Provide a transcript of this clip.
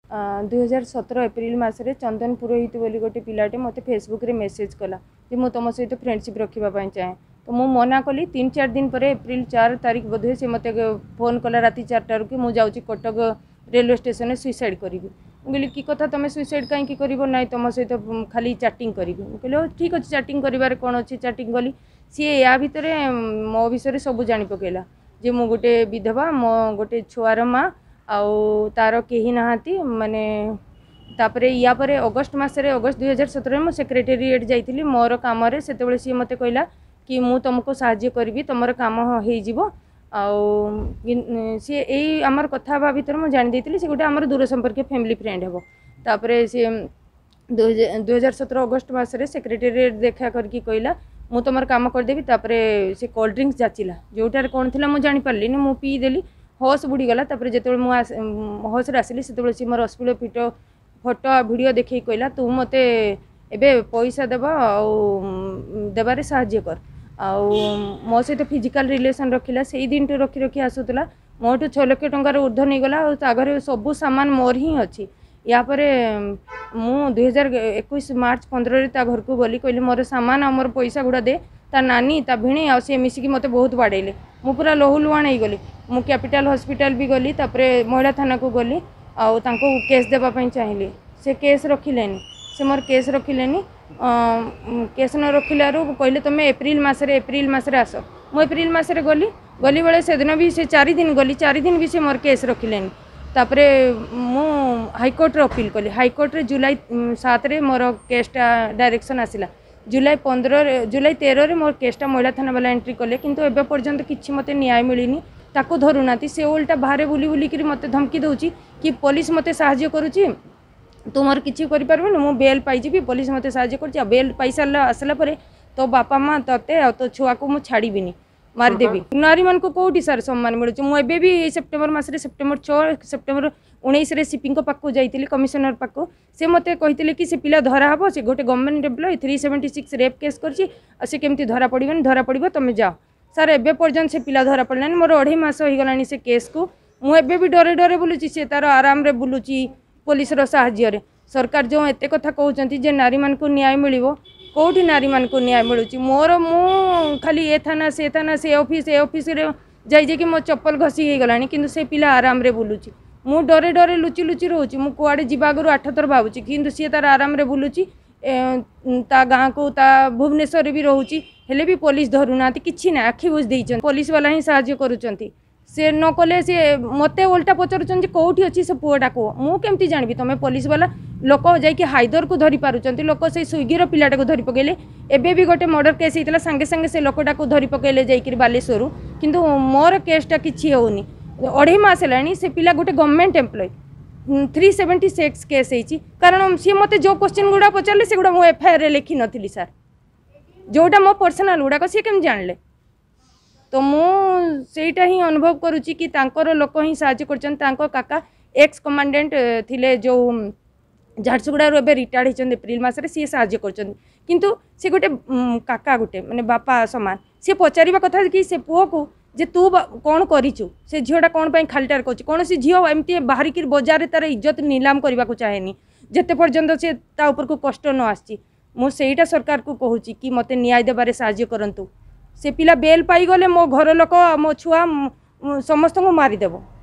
2017 April मसरे चंदन पुरोहित बोली गोटे पिलाटे मत फेसबुक रे मेसेज कला कि मु तुम सहित फ्रेंडशिप रखापी चाहे तो मुझे मना कली 3-4 दिन पर एप्रिल 4 तारीख बोधे से मत फोन कला राति 4टार कि मुझे कटक रेलवे स्टेशन सुइसाइड करी कहली कि कथा तुम सुइसाइड कहीं कर ना तुम सहित खाली चैटिंग करी कहले ठीक अच्छे चैटिंग कर कौन अच्छे चैटिंग कली सी या भितर मो विषय सब जानी पकेला जे मु गोटे विधवा मो गोटे छुआर माँ आउ तार कहीं नहांती माने तापरे या परे अगस्ट मसरे अगस्ट 2017 मु सेक्रेटेरिएट जाइथिली मोर काम रे सेतेबेले सी मते कहला कि मु तुमको सहाय्य करी तुमर काम हो जीवो आउ सी एई आमर कथा बा भीतर मु जानि देइथिली से गोटे आमर दूर संपर्क फैमिली फ्रेंड हेबो तापरे सी 2017 अगस्ट मसरे सेक्रेटेरिएट देखा करके कहला मु तुमर काम कर देबी तापरे से कोल्ड ड्रिंक्स जाचिला जोटार कोन थिला मु जानि पारली मु पी देली होश बुड़ीगला तापर जो होश आसली से सी मोर अस्पुल फिटो फोटो वीडियो देखी कहला तू मते एबे पैसा देबा देबारे साहाय्य कर आउ मो सहित फिजिकल रिलेशन रखिला से दिन टू रखी रखी आसूला मोटू 6 लाख टंकार ऊर्ध्व नहीं गला आगे सबू सामान मोर ही अच्छी या पर मु 2021 मार्च 15 घर को गली कहली मोर सामान आ मोर पैसा गुड़ा दे ता नानी ता भिणी आ सी मिसिकी मते बहुत बाड़ेले मु पूरा लहुलुआण हो गली मु कैपिटल हॉस्पिटल भी गली तापरे महिला थाना को गली आउ तांको केस देबा पई चाहिए से केस रखिलेनी से मोर केस रखिलेनी केस न रखिलारू कहले तुम एप्रिल मसरे आस मु एप्रिल मसरे गली बेले से दिन भी से 4 दिन गली 4 दिन भी से मोर केस रखिलेनी तापरे मु हाईकोर्ट रे अपील कली हाईकोर्ट रे जुलाई 7 रे मोर केसटा डायरेक्शन आसिला जुलाई 13 रे मोर केसटा महिला थाना वाला एंट्री कले किंतु एबे पर्यंत किछि मते न्याय मिलिनी ताको धरुनाती से उल्टा बाहर बुली बुली करी मते धमकी दउची कि पुलिस मते सहाय्य करूची तू मोर किछि करि परबे न मु बेल पाई जिबी पुलिस मते सहाय्य करची बेल पैसा आसला परे तो बापा माँ तते आ तो छुआ को मु छाड़ीबिनी मारिदेवी नारी मान को कोठी सार सम्मान मिलुची मु एबे भी सेप्टेम्बर मासरे सेप्टेम्बर 6 सेप्टेम्बर 19 रे सीपी पाखु जाइतिली कमिशनर पाखु से मते कहितिले कि से पिला धरा हबो से गोटे गवर्नमेंट एम्प्लॉय 376 रेप केस करची से केमती धरा पड़िबन धरा पड़िबो तमे जाओ सर एबे पर्यंत से पिला धरा पड़लानी मोर 2.5 मास हो गलानी से केस को मु एबे भी डरे डरे बुलुची से तार आराम रे बुलुची पुलिस रो सहाय्य रे सरकार जो एते कथा कहउचंती जे नारी मान को न्याय मिलिबो कोठी नारी मान को न्याय मिलुची मोर मु खाली ए थाना से ऑफिस रे जाई कि मो चप्पल घसी हो गलानी किंतु से पिला आराम रे बुलुची मु डरे डरे लुचि लुचि रोची मु कुआडे जीवा आगु 8 थर भाबुची किंतु सी तार आराम रे बुलुची ता गाँ को ता भुवनेश्वर भी रोची हेले भी पुलिस धरुना किछि ना आखि बुझ देइचन पुलिस वाला ही सहाय्य करूचंती से न कले से मते उल्टा पचारुचन जे कोठी अछि से पुआटा को मु केमती जानबी तमे पुलिस वाला लोक जाई कि हाइदर को धरि पारुचंती लोक से स्विगी रो पिलाटा को धरि पकेले एबे भी गोटे मर्डर केस हितला संगे संगे से लोकटा को धरि पकेले जाई कि बालेश्वर किंतु मोर केसटा किछि होनी 2.5 मास लानी से पिला गोटे गवर्नमेंट एम्प्लॉय 376 केस होती कारण सी मत जो क्वेश्चन गुड़ा पचारे से गुड़ा मो एफआईआर रे लिखी नथिली सर जोटा मो पर्सनल गुड़ाक सी केम जानले तो मुझा ही अनुभव करुच्ची कि तांकर लोक ही साहाय्य कर काका एक्स कमांडेंट थिले जो झारसुगुड़ा एवं रिटायर्ड होती एप्रिल मसरे सी साहाय्य कर किंतु से गोटे काका गोटे माने बापा समान सी पचारिबा कथा कि से पुओ को जे तू कौन करिचु से झीटा कौन पाई खालीटार कर कौन सी झील एमती बाहरिक बजार तार इज्जत नीलाम करने को चाहेनी जिते पर्यंत से तापर को कष्ट न आसी मुझा सरकार को कहूँ कि मत न्याय देबारे साहाय्य करंतु से पिला बेल पाई गले मो घर लोक मो छुआ समस्त को मारिदेव।